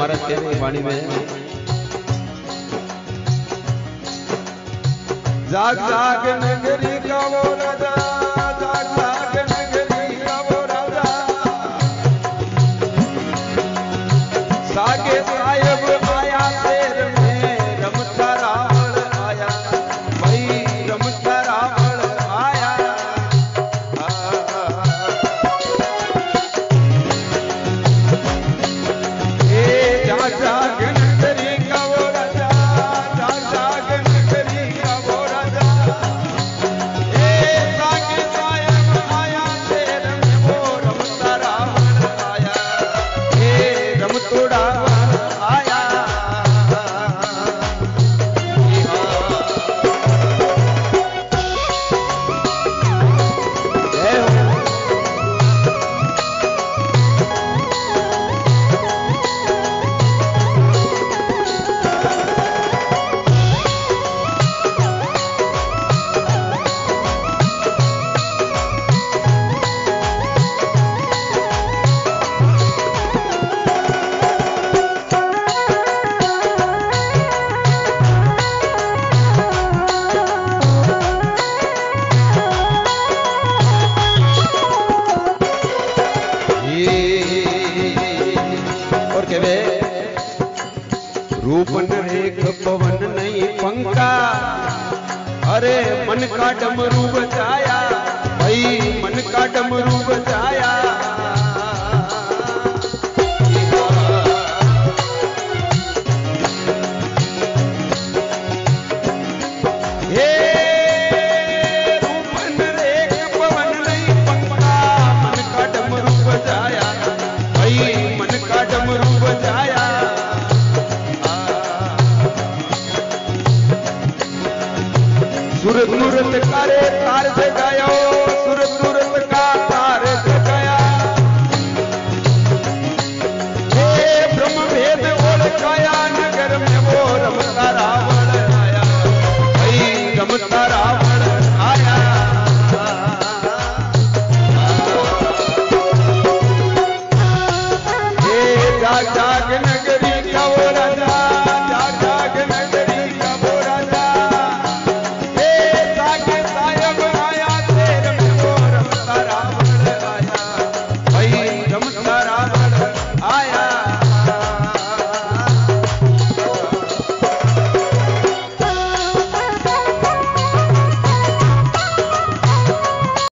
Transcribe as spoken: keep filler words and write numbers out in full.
महाराज कह रहे वाणी में, जाग जाग नगरी का वो राजा, जाग जाग नगरी का वो राजा, सागे साहेब आया शेर में रमता रावण आया, भाई रमता रावण आया। ए जाग जाग नगरी का वो राजा, जाग जाग नगरी का वो राजा, ए सागे साहेब आया शेर में वो रमता रावण आया, ए रमतोड़ा आया। जय हो। और कहवे रूप एक पवन नहीं पंखा, अरे मन का डमरू बजाया, भाई मन का डमरू बजाया। हे रूप एक पवन नहीं पंखा, मन का डमरू बजाया, भाई मन का डमरू बजाया। सुर तुरत करे तार से गायो,